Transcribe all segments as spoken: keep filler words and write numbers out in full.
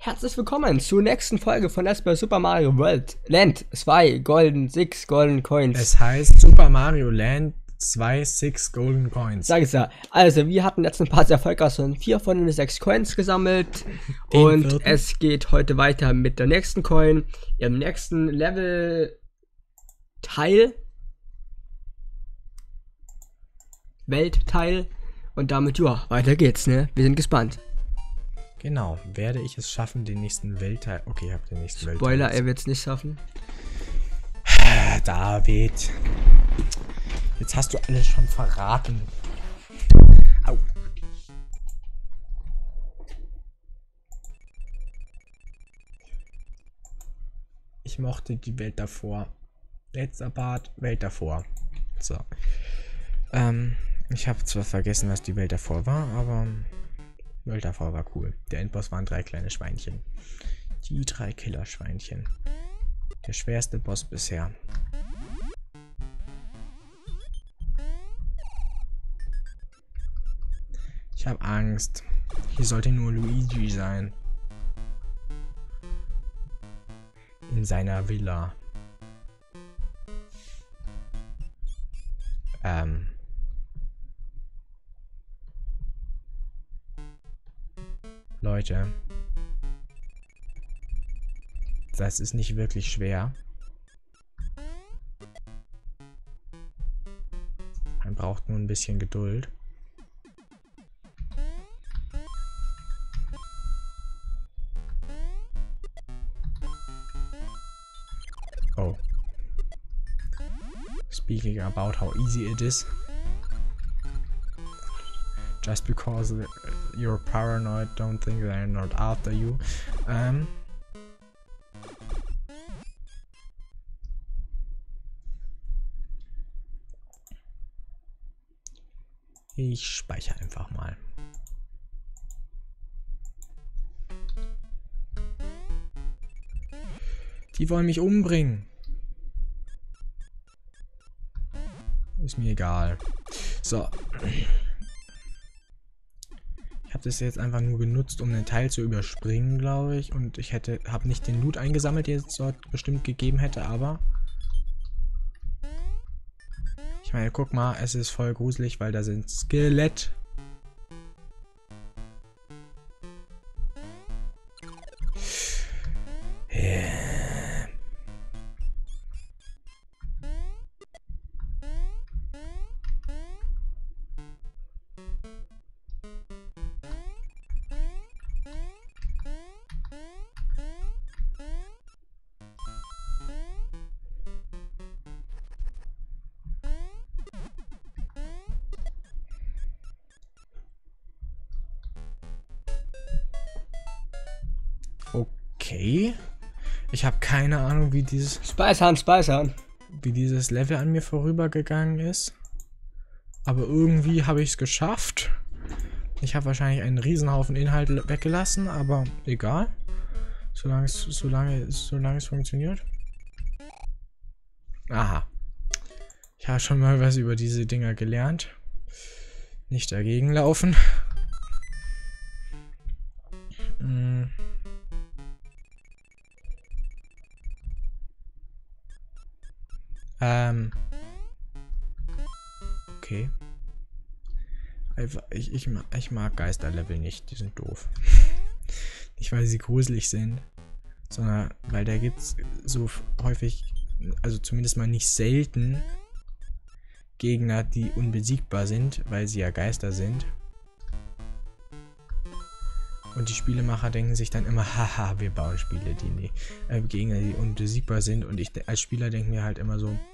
Herzlich willkommen zur nächsten Folge von Let's Play Super Mario World Land zwei Golden Six Golden Coins. Es heißt Super Mario Land zwei Six Golden Coins. Sag es ja. Also, wir hatten letzten Part sehr erfolgreich und vier von den sechs Coins gesammelt. Den und vierten. Es geht heute weiter mit der nächsten Coin. Im nächsten Level Teil. Weltteil. Und damit, ja, weiter geht's, ne? Wir sind gespannt. Genau. Werde ich es schaffen, den nächsten Weltteil... Okay, ich habe den nächsten Weltteil. Spoiler, er wird's nicht schaffen. David. Jetzt hast du alles schon verraten. Au. Ich mochte die Welt davor. Letzter Part, Welt davor. So. Ähm, ich habe zwar vergessen, was die Welt davor war, aber Welt davor war cool. Der Endboss waren drei kleine Schweinchen. Die drei Killerschweinchen. Der schwerste Boss bisher. Ich habe Angst. Hier sollte nur Luigi sein. In seiner Villa. Ähm. Leute. Das ist nicht wirklich schwer. Man braucht nur ein bisschen Geduld. Oh. Speaking about how easy it is. Just because you're paranoid, don't think they're not after you. Ähm. Ich speichere einfach mal. Die wollen mich umbringen. Ist mir egal. So. Ich habe das jetzt einfach nur genutzt, um einen Teil zu überspringen, glaube ich. Und ich hätte, habe nicht den Loot eingesammelt, den es dort bestimmt gegeben hätte, aber... Ich meine, guck mal, es ist voll gruselig, weil da sind Skelett. Yeah. Okay. Ich habe keine Ahnung, wie dieses Speichern, speichern. wie dieses Level an mir vorübergegangen ist. Aber irgendwie habe ich es geschafft. Ich habe wahrscheinlich einen Riesenhaufen Inhalt weggelassen, aber egal. Solange es, solange, solange es funktioniert. Aha. Ich habe schon mal was über diese Dinger gelernt. Nicht dagegen laufen. Hm. Ähm. Okay. Ich, ich, ich mag Geisterlevel nicht, die sind doof. Nicht, weil sie gruselig sind, sondern weil da gibt es so häufig, also zumindest mal nicht selten, Gegner, die unbesiegbar sind, weil sie ja Geister sind. Und die Spielemacher denken sich dann immer, haha, wir bauen Spiele, die nee, äh, Gegner, die unbesiegbar sind. Und ich als Spieler denke mir halt immer so,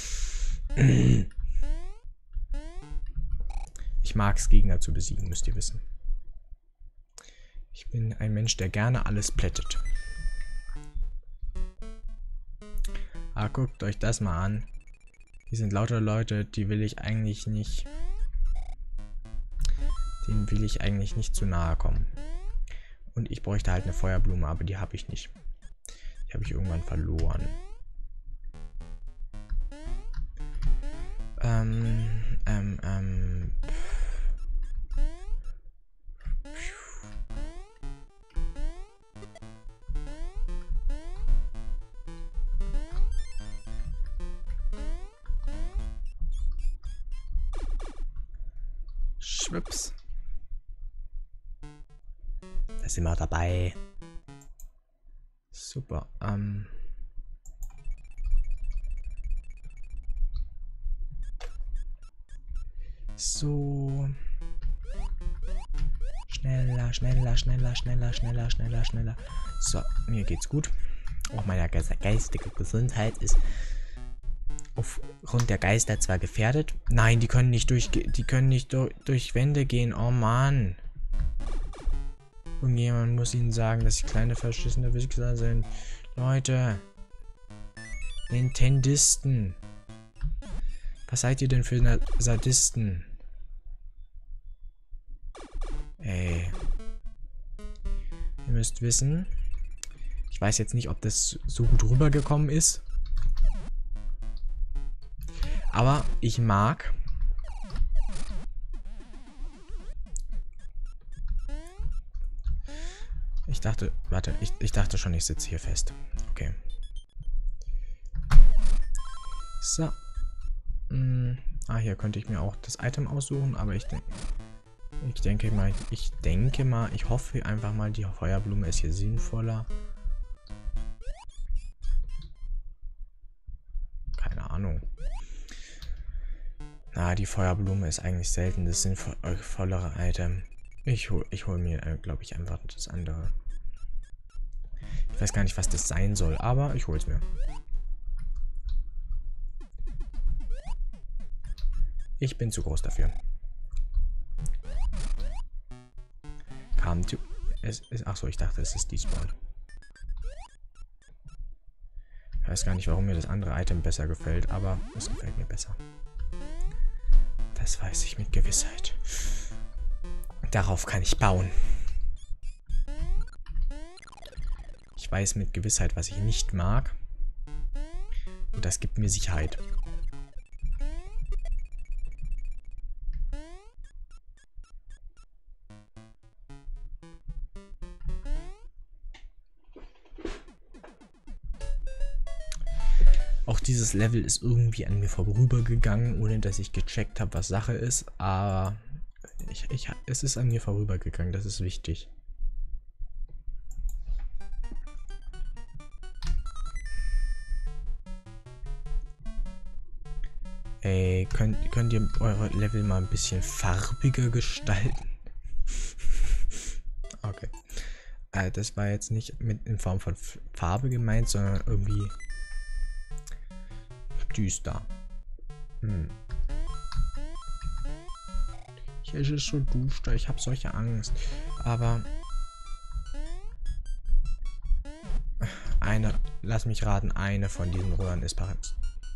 ich mag es, Gegner zu besiegen, müsst ihr wissen. Ich bin ein Mensch, der gerne alles plättet. Aber guckt euch das mal an. Hier sind lauter Leute, die will ich eigentlich nicht, denen will ich eigentlich nicht zu nahe kommen. Und ich bräuchte halt eine Feuerblume, aber die habe ich nicht. Die habe ich irgendwann verloren. Ähm, ähm, ähm. Schwips. Da sind wir dabei. Super. Ähm. So. Schneller, schneller, schneller, schneller, schneller, schneller, schneller. So, mir geht's gut. Auch meine geistige Gesundheit ist aufgrund der Geister zwar gefährdet. Nein, die können nicht durch, die können nicht durch, durch Wände gehen. Oh Mann. Irgendjemand muss ihnen sagen, dass sie kleine verschissene Wichser sind. Leute. Nintendisten. Was seid ihr denn für Na Sadisten? Ey. Ihr müsst wissen. Ich weiß jetzt nicht, ob das so gut rübergekommen ist. Aber ich mag. Ich dachte, warte, ich, ich dachte schon, ich sitze hier fest. Okay. So. Hm. Ah, hier könnte ich mir auch das Item aussuchen, aber ich denke, ich denke mal, ich denke mal, ich hoffe einfach mal, die Feuerblume ist hier sinnvoller. Keine Ahnung. Na, die Feuerblume ist eigentlich selten das sinnvollere Item. Ich hol, ich hol mir, äh, glaube ich, einfach das andere. Ich weiß gar nicht, was das sein soll, aber ich hol's mir. Ich bin zu groß dafür. Kam to... Es ist... Achso, ich dachte, es ist Despawn. Ich weiß gar nicht, warum mir das andere Item besser gefällt, aber es gefällt mir besser. Das weiß ich mit Gewissheit. Darauf kann ich bauen. Ich weiß mit Gewissheit, was ich nicht mag. Und das gibt mir Sicherheit. Auch dieses Level ist irgendwie an mir vorübergegangen, ohne dass ich gecheckt habe, was Sache ist. Aber ich, ich, es ist an mir vorübergegangen, das ist wichtig. Ey, könnt, könnt ihr eure Level mal ein bisschen farbiger gestalten? Okay. Äh, das war jetzt nicht mit in Form von Farbe gemeint, sondern irgendwie düster. Hm. Hier ist es so duster, ich habe solche Angst. Aber eine, lass mich raten, eine von diesen Röhren ist bereits.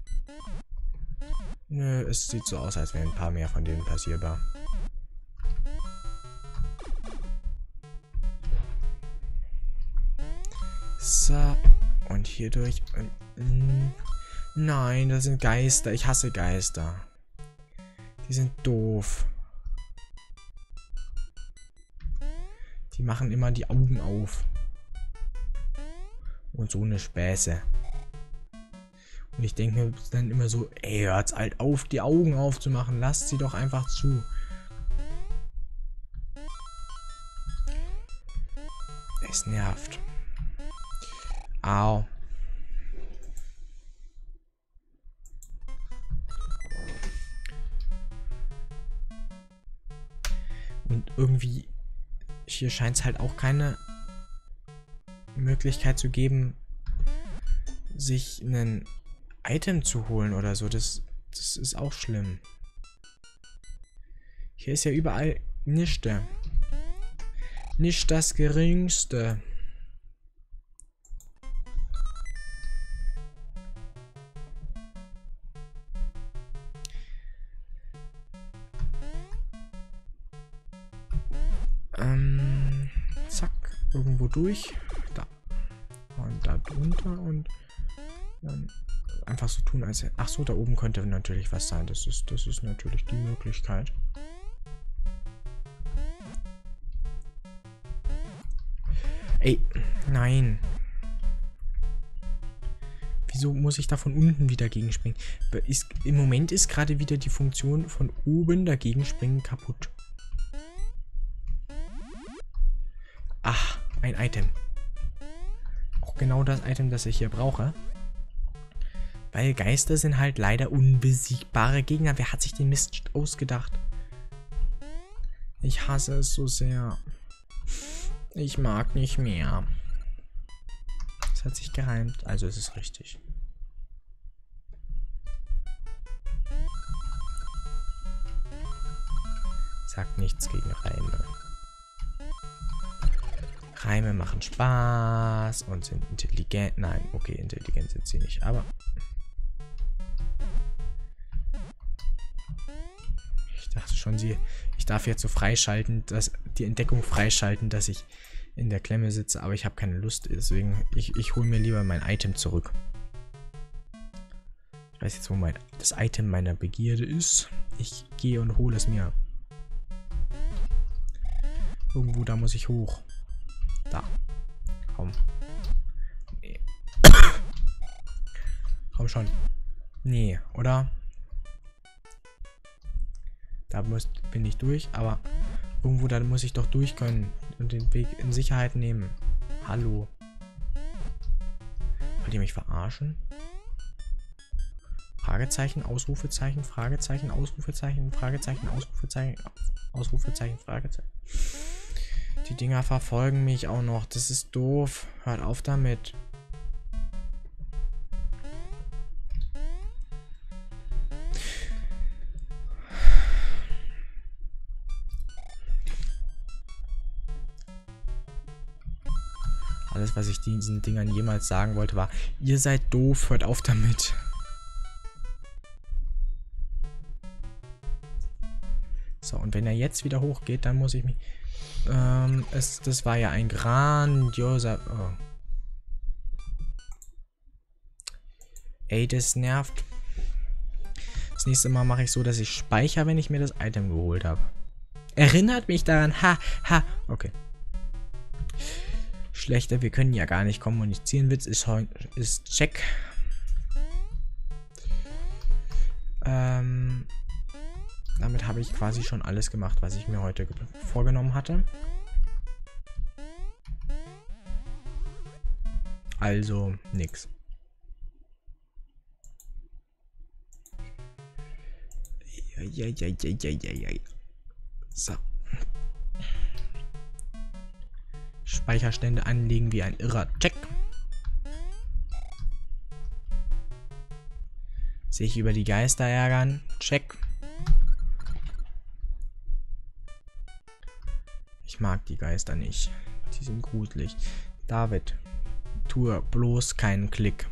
Nö, es sieht so aus, als wären ein paar mehr von denen passierbar. So, und hier durch. Und, nein, das sind Geister. Ich hasse Geister. Die sind doof. Die machen immer die Augen auf. Und so eine Späße. Und ich denke mir dann immer so, ey, hört's halt auf, die Augen aufzumachen. Lasst sie doch einfach zu. Es nervt. Au. Und irgendwie, hier scheint es halt auch keine Möglichkeit zu geben, sich einen Item zu holen oder so. Das, das ist auch schlimm. Hier ist ja überall nichts. Nicht das Geringste. Ähm, zack, irgendwo durch. Da. Und da drunter und dann einfach so tun, als... Ach so, da oben könnte natürlich was sein. Das ist, das ist natürlich die Möglichkeit. Ey, nein. Wieso muss ich da von unten wieder gegenspringen? Ist, im Moment ist gerade wieder die Funktion von oben dagegen springen kaputt. ein Item. Auch genau das Item, das ich hier brauche. Weil Geister sind halt leider unbesiegbare Gegner. Wer hat sich den Mist ausgedacht? Ich hasse es so sehr. Ich mag nicht mehr. Es hat sich gereimt, also ist es richtig. Sagt nichts gegen Reime. Reime machen Spaß und sind intelligent. Nein, okay, intelligent sind sie nicht, aber... Ich dachte schon, sie... Ich darf jetzt so freischalten, dass die Entdeckung freischalten, dass ich in der Klemme sitze, aber ich habe keine Lust, deswegen ich, ich hole mir lieber mein Item zurück. Ich weiß jetzt, wo mein das Item meiner Begierde ist. Ich gehe und hole es mir. Irgendwo, da muss ich hoch. Da. Komm. Nee. Komm schon. Nee, oder? Da muss, bin ich durch, aber irgendwo, da muss ich doch durch können und den Weg in Sicherheit nehmen. Hallo. Wollt ihr mich verarschen? Fragezeichen, Ausrufezeichen, Fragezeichen, Ausrufezeichen, Fragezeichen, Ausrufezeichen, Ausrufezeichen, Fragezeichen. Die Dinger verfolgen mich auch noch. Das ist doof. Hört auf damit. Alles, was ich diesen Dingern jemals sagen wollte, war, ihr seid doof, hört auf damit. So, und wenn er jetzt wieder hochgeht, dann muss ich mich... Ähm, es, das war ja ein grandioser... Oh. Ey, das nervt. Das nächste Mal mache ich so, dass ich speichere, wenn ich mir das Item geholt habe. Erinnert mich daran. Ha, ha. Okay. Schlechter, wir können ja gar nicht kommunizieren. Witz ist, ist check. Ähm, damit habe ich quasi schon alles gemacht, was ich mir heute vorgenommen hatte. Also nix. Ja, ja, ja, ja, ja, ja. So. Speicherstände anlegen wie ein irrer. Check. Sich über die Geister ärgern. Check. Ich mag die Geister nicht. Die sind gruselig. David, tue bloß keinen Klick.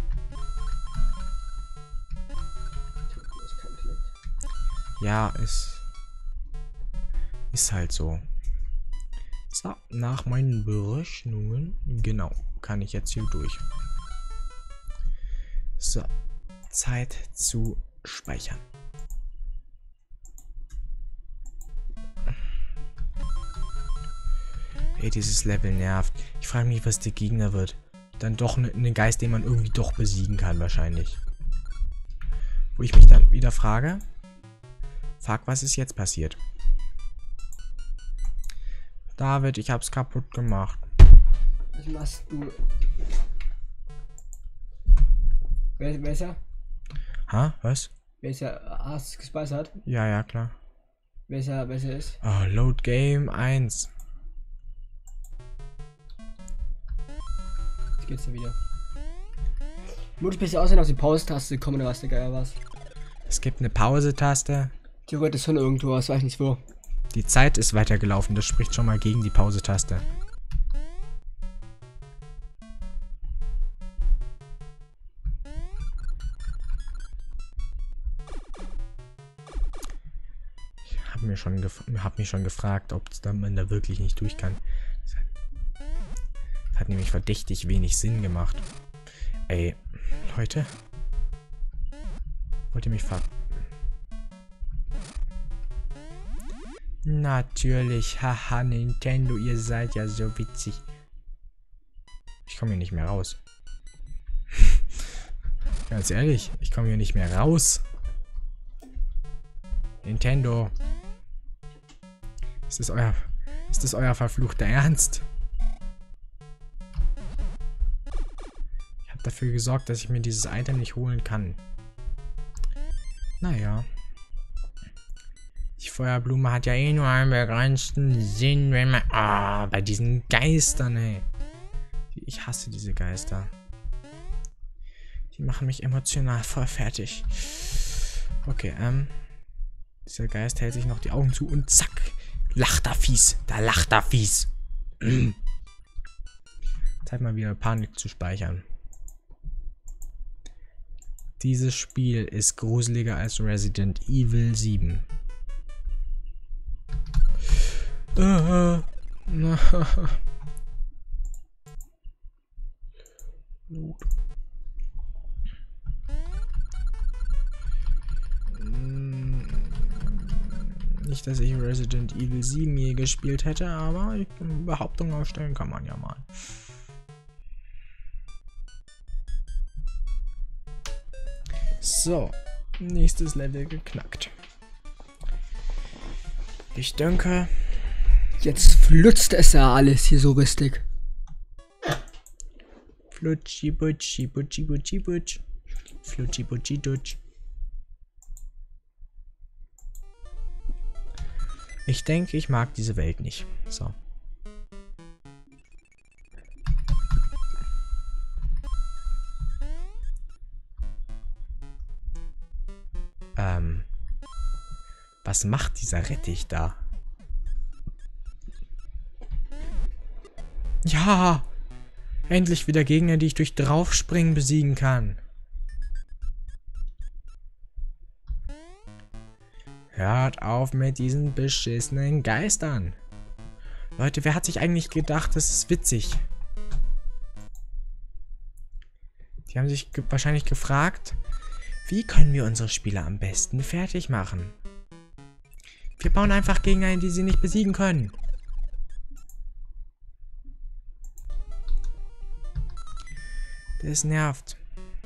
Ja, es ist halt so. So, nach meinen Berechnungen, genau, kann ich jetzt hier durch. So, Zeit zu speichern. Ey, dieses Level nervt. Ich frage mich, was der Gegner wird. Dann doch ein ne Geist, den man irgendwie doch besiegen kann, wahrscheinlich. Wo ich mich dann wieder frage, fuck, was ist jetzt passiert? David, ich hab's kaputt gemacht. Was machst du? Wer, wer ist er? Ha? Was? Wer ist er? Hast du es gespeichert? Ja, ja, klar. Wer ist er, wer ist er ist? Oh, Load Game eins. Jetzt geht's dir wieder. Muss ich besser aussehen auf die Pause-Taste kommen oder was, der Geier was? Es gibt eine Pause-Taste. Theoretisch schon irgendwo, was weiß ich nicht wo. Die Zeit ist weitergelaufen, das spricht schon mal gegen die Pause-Taste. Ich habe mir schon hab mich schon gefragt, ob man da wirklich nicht durch kann. Das hat, hat nämlich verdächtig wenig Sinn gemacht. Ey, Leute. Wollt ihr mich ver... Natürlich, haha, Nintendo, ihr seid ja so witzig. Ich komme hier nicht mehr raus. Ganz ehrlich, ich komme hier nicht mehr raus. Nintendo. Ist das euer, ist das euer verfluchter Ernst? dafür gesorgt, dass ich mir dieses Item nicht holen kann. Naja. Die Feuerblume hat ja eh nur einen begrenzten Sinn, wenn man... Ah, bei diesen Geistern, ey. Ich hasse diese Geister. Die machen mich emotional voll fertig. Okay, ähm... dieser Geist hält sich noch die Augen zu und zack! Lacht er fies. Da lacht er fies. Zeit mal wieder Panik zu speichern. Dieses Spiel ist gruseliger als Resident Evil sieben. Uh, uh, Nicht, dass ich Resident Evil sieben je gespielt hätte, aber Behauptungen aufstellen kann man ja mal. So, nächstes Level geknackt. Ich denke... Jetzt flutzt es ja alles hier so richtig. Flutschi butschi butschi butschi butsch. Flutschi butschi dutsch. Ich denke, ich mag diese Welt nicht. So. Ähm. Was macht dieser Rettich da? Ja! Endlich wieder Gegner, die ich durch Draufspringen besiegen kann. Hört auf mit diesen beschissenen Geistern. Leute, wer hat sich eigentlich gedacht, das ist witzig? Die haben sich ge- wahrscheinlich gefragt, wie können wir unsere Spieler am besten fertig machen? Wir bauen einfach Gegner ein, die sie nicht besiegen können. Das nervt.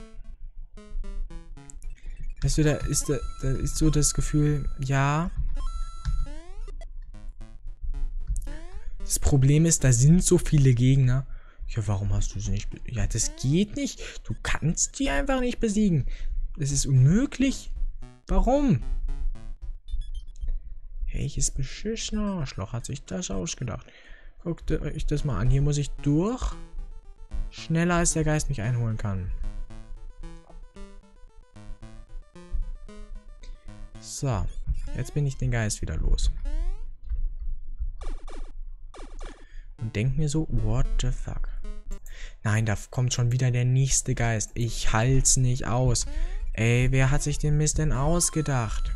Weißt du, da ist, da, da ist so das Gefühl, ja. Das Problem ist, da sind so viele Gegner. Ja, warum hast du sie nicht besiegt? Ja, das geht nicht. Du kannst die einfach nicht besiegen. Das ist unmöglich. Warum? Welches beschissener Arschloch hat sich das ausgedacht? Guckt euch das mal an. Hier muss ich durch. Schneller als der Geist mich einholen kann. So, jetzt bin ich den Geist wieder los. Und denk mir so, what the fuck? Nein, da kommt schon wieder der nächste Geist. Ich halt's nicht aus. Ey, wer hat sich den Mist denn ausgedacht?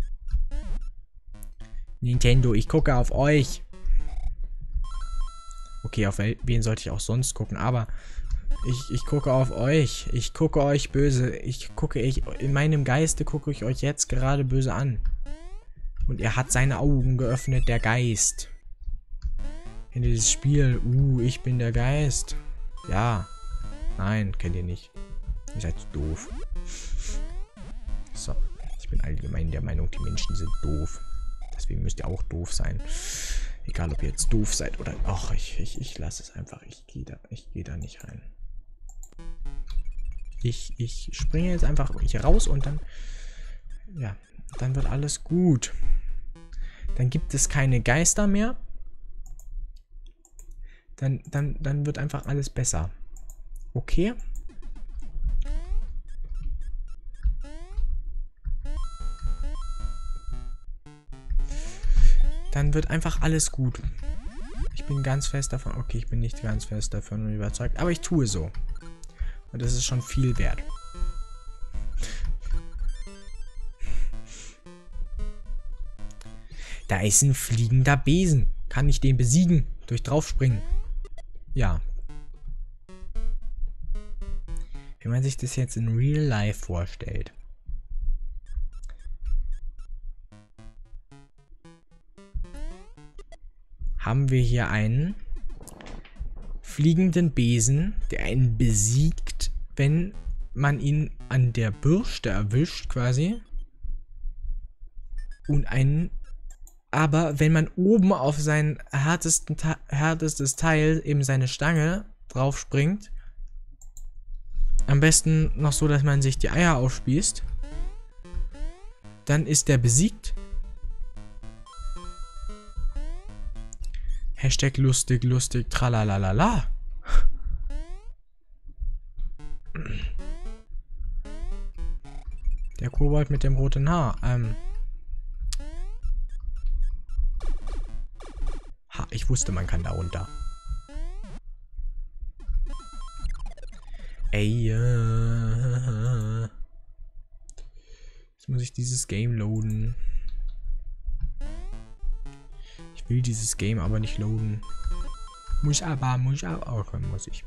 Nintendo, ich gucke auf euch. Okay, auf wen sollte ich auch sonst gucken, aber ich, ich gucke auf euch. Ich gucke euch böse. Ich gucke, ich, in meinem Geiste gucke ich euch jetzt gerade böse an. Und er hat seine Augen geöffnet, der Geist. Kennt ihr dieses Spiel? Uh, ich bin der Geist. Ja. Nein, kennt ihr nicht. Ihr seid doof. So. Ich bin allgemein der Meinung, die Menschen sind doof. Deswegen müsst ihr auch doof sein. Egal, ob ihr jetzt doof seid oder... Ach, ich, ich, ich lasse es einfach. Ich gehe da, ich gehe da nicht rein. Ich, ich springe jetzt einfach hier raus und dann... Ja, dann wird alles gut. Dann gibt es keine Geister mehr. Dann, dann, dann wird einfach alles besser. Okay? Dann wird einfach alles gut. Ich bin ganz fest davon... Okay, ich bin nicht ganz fest davon überzeugt, aber ich tue so. Und das ist schon viel wert. Da ist ein fliegender Besen. Kann ich den besiegen? Durch draufspringen? Ja. Wenn man sich das jetzt in Real Life vorstellt. Haben wir hier einen fliegenden Besen, der einen besiegt, wenn man ihn an der Bürste erwischt, quasi. Und einen, aber wenn man oben auf sein härtesten, härtestes Teil, eben seine Stange, drauf springt, Am besten noch so, dass man sich die Eier aufspießt. Dann ist der besiegt. Hashtag lustig, lustig, tralalala. Der Kobold mit dem roten Haar. Ähm. Ha, ich wusste, man kann da runter. Ey, äh. Jetzt muss ich dieses Game loaden. Ich will dieses Game aber nicht loaden. Muss aber, muss aber. Okay, muss ich.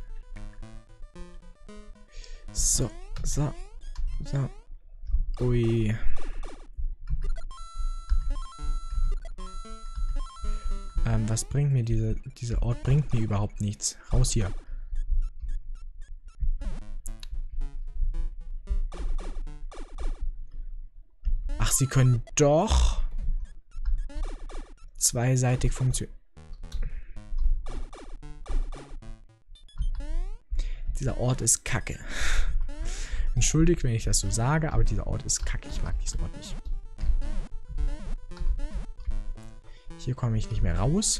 So, so, so. Ui. Ähm, was bringt mir diese, dieser Ort? Bringt mir überhaupt nichts. Raus hier. Ach, sie können doch zweiseitig funktionieren. Dieser Ort ist kacke. Entschuldigt, wenn ich das so sage, aber dieser Ort ist kacke. Ich mag diesen Ort nicht. Hier komme ich nicht mehr raus.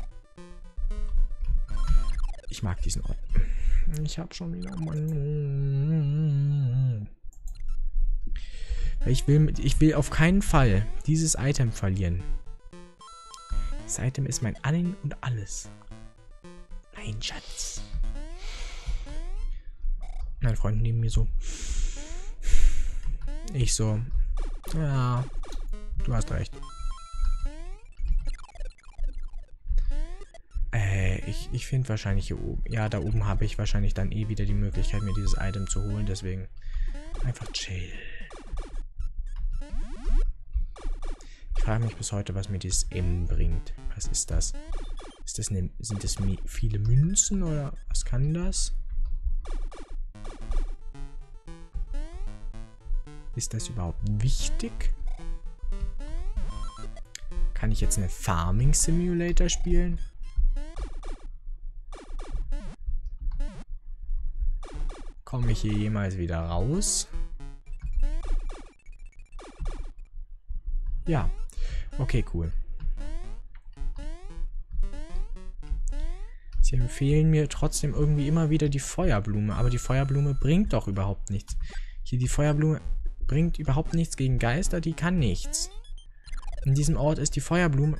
Ich mag diesen Ort. Ich habe schon wieder... Ich will, ich will auf keinen Fall dieses Item verlieren. Das Item ist mein Allen und alles. Mein Schatz. Mein Freund neben mir so. Ich so. Ja, du hast recht. Äh, ich, ich finde wahrscheinlich hier oben. Ja, da oben habe ich wahrscheinlich dann eh wieder die Möglichkeit, mir dieses Item zu holen. Deswegen einfach chill. Ich frage mich bis heute, was mir dieses M bringt. Was ist das? Ist das eine, sind das viele Münzen oder was kann das? Ist das überhaupt wichtig? Kann ich jetzt eine Farming Simulator spielen? Komme ich hier jemals wieder raus? Ja. Okay, cool. Sie empfehlen mir trotzdem irgendwie immer wieder die Feuerblume, aber die Feuerblume bringt doch überhaupt nichts. Hier die Feuerblume bringt überhaupt nichts gegen Geister, die kann nichts. In diesem Ort ist die Feuerblume...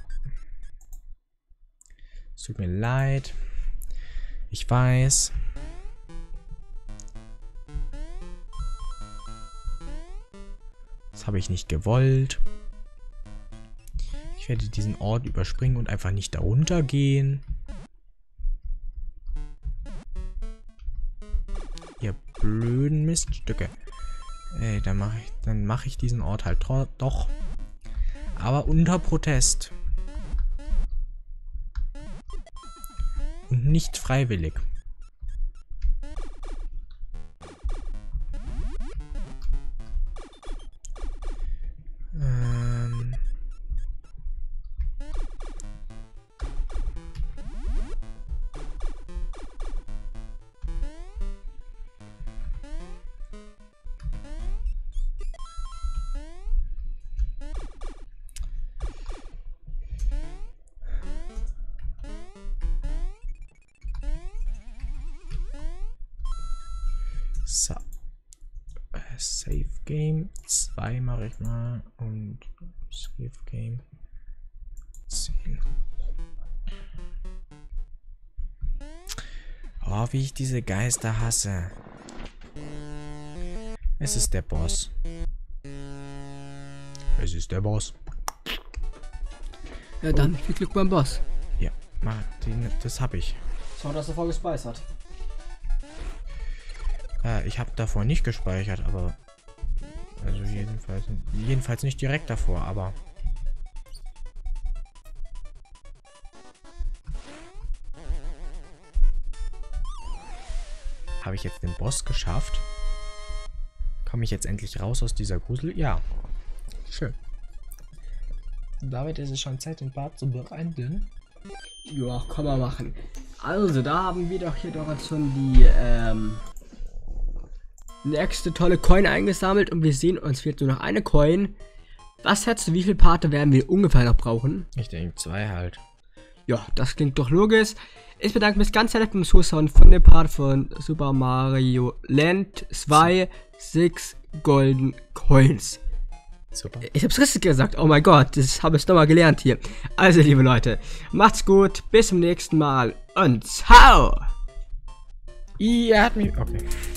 Es tut mir leid. Ich weiß. Das habe ich nicht gewollt. Ich werde diesen Ort überspringen und einfach nicht darunter gehen. Ihr blöden Miststücke. Ey, dann mache ich, dann mache ich diesen Ort halt doch. Aber unter Protest. Und nicht freiwillig. Ähm... So. Save Game zwei mache ich mal und Save Game zehn. Oh, wie ich diese Geister hasse. Es ist der Boss. Es ist der Boss. Ja, dann viel Glück beim Boss. Ja, Martin, das habe ich. Schau, dass er voll gespeichert. Äh, ich habe davor nicht gespeichert, aber... Also jedenfalls, jedenfalls nicht direkt davor, aber... Habe ich jetzt den Boss geschafft? Komme ich jetzt endlich raus aus dieser Grusel? Ja. Schön. Damit ist es schon Zeit, den Part zu beenden. Ja, kann man machen. Also, da haben wir doch hier doch jetzt schon die, ähm... nächste tolle Coin eingesammelt und wir sehen, uns fehlt nur noch eine Coin. Was schätzt du, wie viele Parte werden wir ungefähr noch brauchen? Ich denke zwei halt. Ja, das klingt doch logisch. Ich bedanke mich ganz herzlich beim Zuschauen von dem Part von Super Mario Land zwei, sechs Golden Coins. Super. Ich hab's richtig gesagt, oh mein Gott, das habe ich nochmal gelernt hier. Also, liebe Leute, macht's gut, bis zum nächsten Mal und ciao! Ihr hat mich... Okay.